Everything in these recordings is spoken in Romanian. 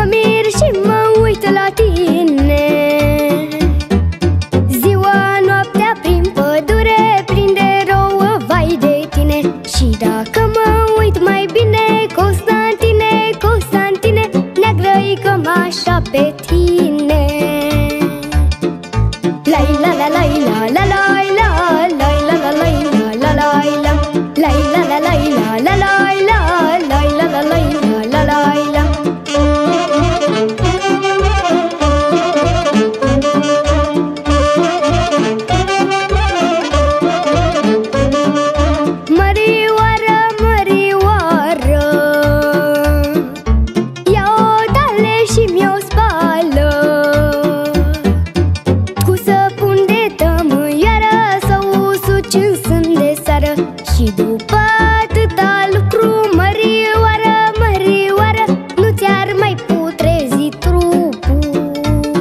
mir și mă uit la tine. Ziua, noaptea prin pădure prinde rouă, vai de tine. Și dacă mă uit mai bine, Constantine, Constantine, neagră-i cămașa pe tine. Lai la la lai la la lai la, lai la la lai la la lai la, lai la la lai la la lai la, lai la la lai la la lai la. Mărioară, mărioară, ia-o tale și mi-o spală, cu săpun de tămâioară să usuci în sân de seară. Și după atâta lucru, mărioară, mărioară, nu ți-ar mai putrezi trupul.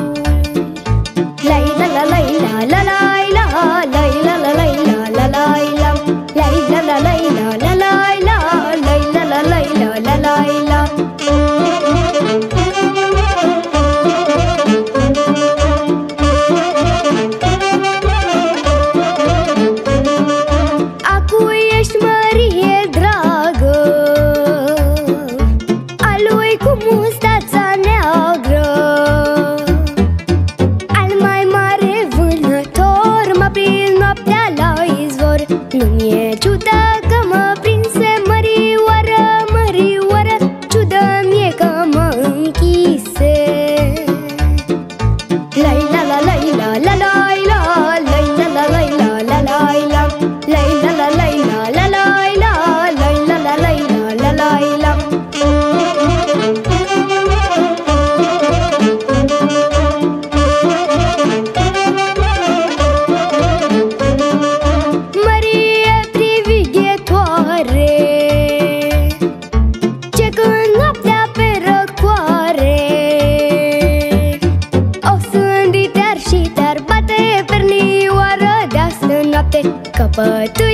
Lai la la lai la la lai la, lai la la lai la la lai la, lai la la lai la la lai la, lai la la lai la la lai la. Acu ești Mărie dragă, a lui cu mustața neagră, al mai mare vânător, m-a prins noaptea la izvor. Nu-mi-e ciudă că mă prinse, mărioară, mărioară, ciudă mi-e că mă închise. Lai la la lai la la lai la, lai la la lai la la lai la, lai la la lai la la lai la, lai la la lai la la lai la. Mărie privighetoare, ce când noaptea pe răcoare, o sândi te-ar și te-ar bate, pernioară de astă noapte, căpătâi